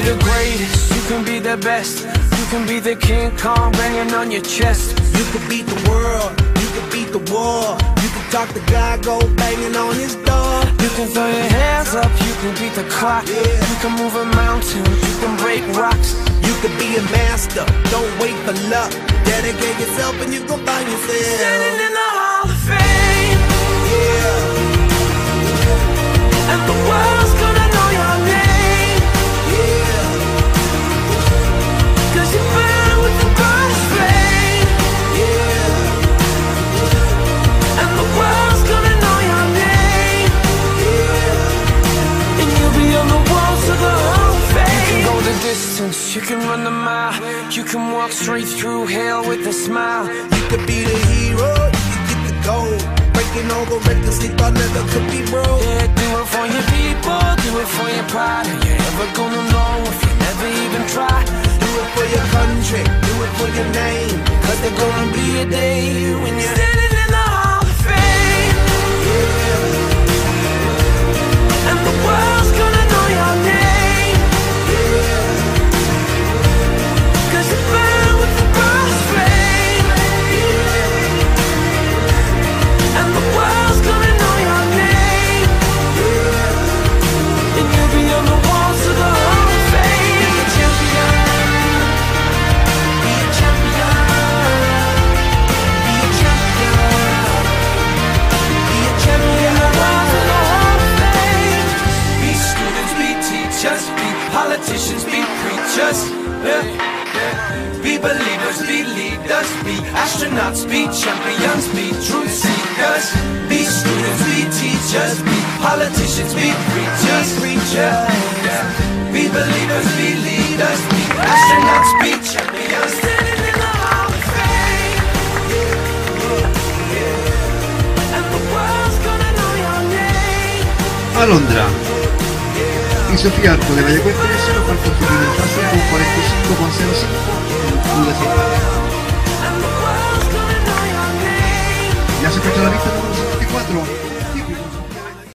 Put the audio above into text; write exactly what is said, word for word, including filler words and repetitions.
the greatest, you can be the best. You can be the King Kong banging on your chest. You could beat the world, you could beat the war. You can talk to God, go banging on his door. You can throw your hands up, you can beat the clock. Yeah. You can move a mountain, you can break rocks. You could be a master, don't wait for luck. Dedicate yourself and you gon' find yourself Standing in the Hall of Fame. Yeah. And the world's gonna know your name. Yeah. Cause you burn with the brightest flame. Yeah. And the world's gonna know your name. Yeah. And you'll be on the walls of the Hall of Fame. You can go the distance, you can run the mile. You can walk straight through hell with a smile. You could be the hero, you could get the gold. Breaking all the records, sleep I never could be broke. Yeah, do it for your people, do it for your pride. Are you ever gonna know if you never even try? Do it for your country, do it for your name. Cause there's gonna be a day when you're standing in the Hall of Fame. Yeah. And the world's gonna know your name. Yeah. Cause you burn with the brightest flame. Yeah. And the world's gonna know your name. Yeah. And you'll be on the walls of the Hall of Fame. Be a champion. Be a champion. Be a champion. Be a champion. The walls of the Hall of Fame. Be students, be teachers, be politicians, be preachers. Yeah. Be believers, be leaders, be astronauts, be champions, be truth seekers. Be students, be teachers, be politicians, be preachers, preachers. Yeah. Be believers, be leaders, be astronauts, be champions. Standing in the Hall of Fame. And the world's gonna know your name. A Londra, il Sofiarco della Jacquet Tessero fa il confine in fase con quarantacinque virgola zero cinque sulla settimana. And the world's gonna know your name. Ya se escucha la vista número setenta y cuatro.